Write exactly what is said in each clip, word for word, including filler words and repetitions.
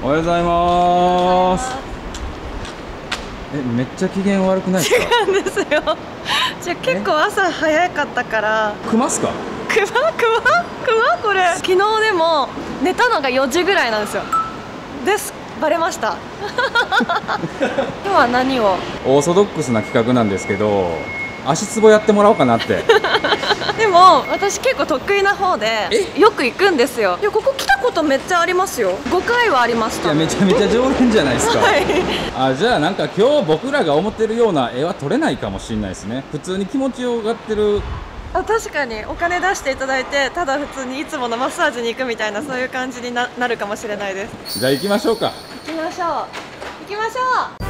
おはようございます。え、めっちゃ機嫌悪くないですか？ 違うんですよ。じゃ結構朝早かったから。 クマっすか？ クマクマクマこれ。昨日でも寝たのがよじぐらいなんですよ。です。バレました。今日は何を？ オーソドックスな企画なんですけど、足つぼやってもらおうかなって。 でも私結構得意な方でよく行くんですよ。いやここ来たことめっちゃありますよ。ごかいはありました。 いやめちゃめちゃ常連じゃないですか。 はい、 あ、じゃあなんか今日僕らが思ってるような絵は撮れないかもしれないですね。普通に気持ちよがってる。 あ、確かにお金出していただいてただ普通にいつものマッサージに行くみたいな、そういう感じに な, なるかもしれないです。 じゃあ行きましょうか。 行きましょう行きましょう。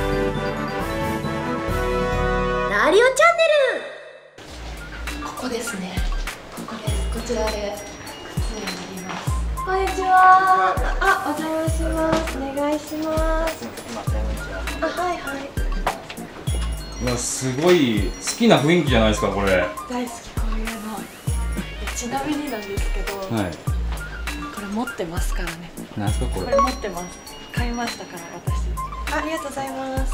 ラリオチャンネル。 ここですね。ここです。こちらで靴になります。こんにちは。あ、お邪魔します。お願いします。あ、はいはい。 いや、すごい好きな雰囲気じゃないですかこれ。 大好きこういうの。ちなみになんですけど、 はい。 これ持ってますからね。 なんですかこれ。 これ持ってます。買いましたから私。ありがとうございます。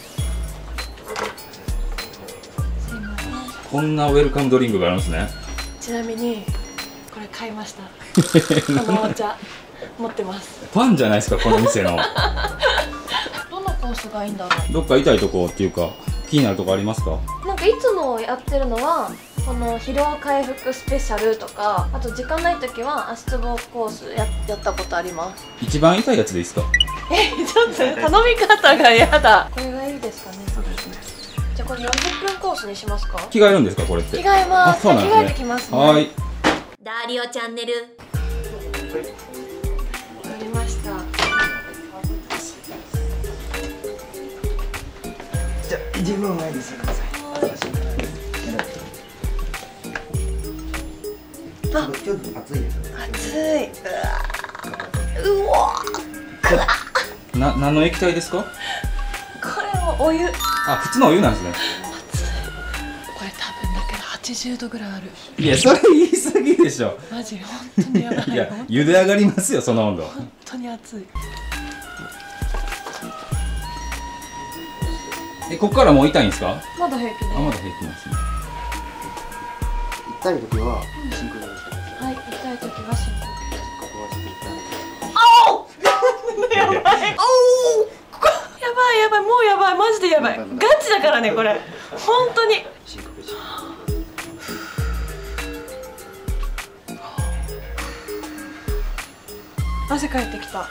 すいません。 こんなウェルカムドリンクがあるんですね。 ちなみにこれ買いました。このお茶持ってます。 パンじゃないですかこの店の。 どのコースがいいんだろう。 どっか痛いとこっていうか気になるとこありますか？ なんかいつもやってるのはこの疲労回復スペシャルとか、あと時間ない時は足つぼコース や, やったことあります。 一番痛いやつでいいですか？ え、ちょっと頼み方が嫌だ。これがいいですかね。そうですね。じゃあこれよんじゅっぷんコースにしますか？ 着替えるんですかこれって？ 着替えます。 あ、そうなんですね。 着替えてきますね。 はい。 ラリオチャンネル。 わかりました。 じゃあ自分前にしてください。 あ、 ちょっと熱いですね。 熱い。うわ。うわ。 な、何の液体ですか？ これもお湯。 あ、普通のお湯なんですね。 熱い。これ多分だけどはちじゅうどぐらいある。 いや、それ言い過ぎでしょ。 マジ本当にやばい。 いや、茹で上がりますよその温度。 本当に熱い。 え、ここからもう痛いんですか？ まだ平気です。 あ、まだ平気なんですね。 痛い時は深呼吸してください。 はい、痛い時は深呼吸。 ここはちょっと痛い。 やばい。おお。やばいやばい、もうやばい、マジでやばい。ガチだからねこれ。本当に。 深呼吸して。 汗かいてきた。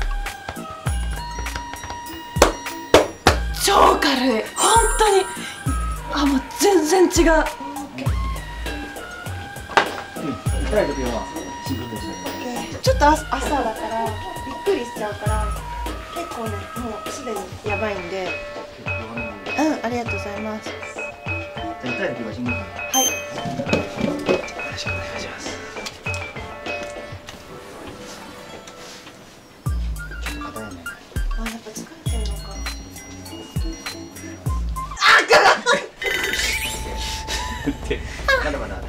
超軽い。本当に。あ、もう全然違う。 痛い時は深呼吸して。 ちょっと朝だからびっくりしちゃうから、結構ねもうすでにやばいんで。うん、ありがとうございます。 じゃあ痛い時は深呼吸。 はい。 よろしくお願いします。ちょっと硬いね。 あ、やっぱ疲れてるのか。 まだまだね。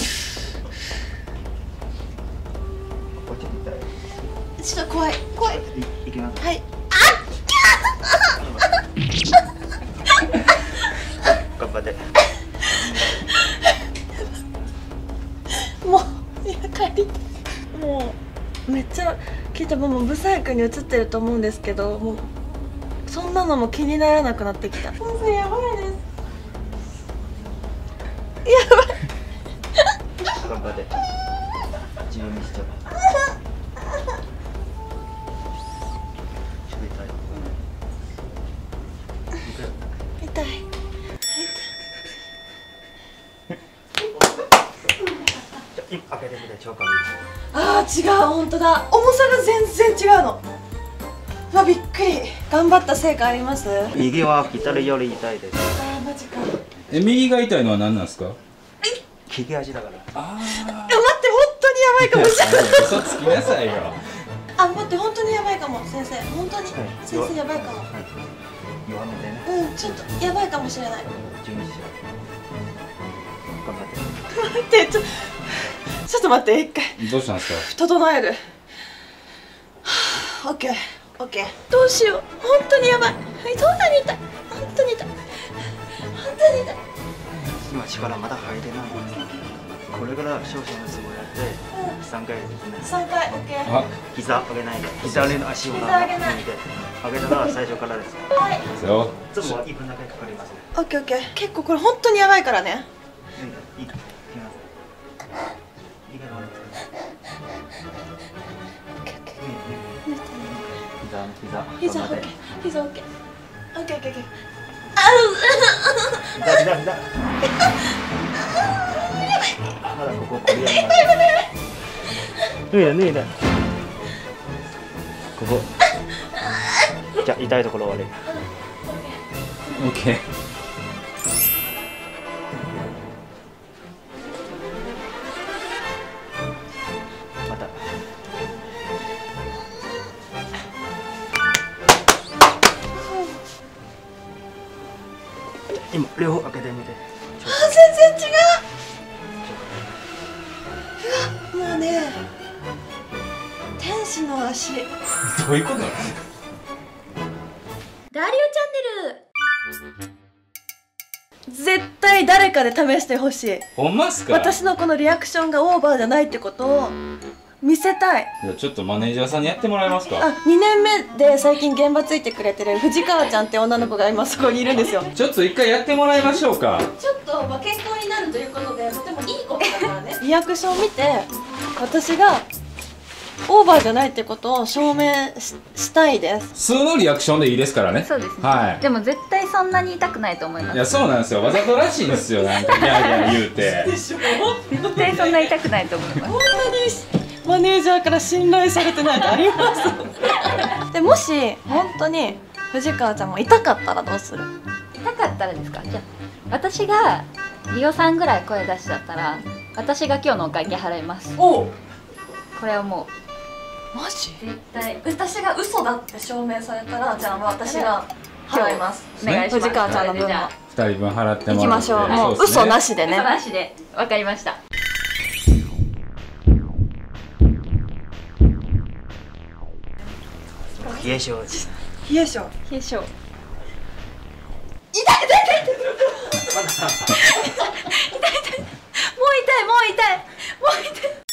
こっち痛い。 ちょっと怖い怖い。 い、いきます。 はい。 頑張って。 もういや帰り。もうめっちゃきっともうブサイクに映ってると思うんですけど、もうそんなのも気にならなくなってきた。先生やばいです。やばい。 頑張って。自分にしちゃう。 痛い。 開けてみて、超軽い。 あー違う、本当だ。重さが全然違うの。うわ、びっくり。頑張った成果あります？ 右は左より痛いです。 あーマジか。 え、右が痛いのは何なんですか？ 利き足だから。 ああ、待って、本当にやばいかもしれない。 嘘つきなさいよ。 あ、待って、本当にやばいかも、先生。本当に、 はい先生やばいかも。 はい。弱めてね。 うん、ちょっとやばいかもしれない。 準備しよう。頑張って。 待って、ちょちょっと待って、一回どうしたんですか？ 整える。オッケー。 オッケー。どうしよう、本当にやばい。そんなに痛い、本当に痛い、本当に痛い。 今力まだ入れない。これから少々の相撲やってさんかいできない。 三回、オッケー。 あ、 膝上げないで。膝上の足を膝上げない上げたら最初からです。 はい。 ですよ。 いつもはいっぷんだけかかりますね。 オッケーオッケー。結構これ本当にやばいからね。 いいか。いきます。いいか。膝膝オッケー、膝オッケー。オッケーオッケーオッケー。 膝膝膝。まだこここれやります。脱いだ脱いだ。ここ。じゃあ痛いところ終わり。 オッケー。 また。今両方開けてみて。 あ、全然違う。うわ、もうね、天使の足。 どういうことなの？ ダリオチャンネル。 絶対誰かで試してほしい。 ほんまっすか？ 私のこのリアクションがオーバーじゃないってことを見せたい。 じゃあちょっとマネージャーさんにやってもらえますか？ あ、にねんめで最近現場ついてくれてる藤川ちゃんって女の子が今そこにいるんですよ。 ちょっと一回やってもらいましょうか。 ちょっとまあ健康になるということでとてもいいことだからね。リアクションを見て私がオーバーじゃないってことを証明 し, したいです。 数のリアクションでいいですからね。 そうですね、 はい。 でも絶対そんなに痛くないと思います。 いや、そうなんですよ。わざとらしいんですよ。なんかギャーギャー言うて。 絶対そんな痛くないと思います。 こんなにマネージャーから信頼されてないとありますでもし本当に藤川ちゃんも痛かったらどうする？ 痛かったらですか？じゃあ私がリオさんぐらい声出しちゃったら私が今日のお会計払います。 おう、 これはもマジ？ う絶対私が嘘だって証明されたらじゃあ私が払います。 お願いします。 藤川ちゃんの分もそれでじゃあ二人分払ってもらって。 行きましょう。もうそですね嘘なしでね。 嘘なしでわかりました。 冷え性です。 冷え性。 冷え性。 痛い痛い痛い。 まだ痛い痛い。もう痛いもう痛いもう痛い。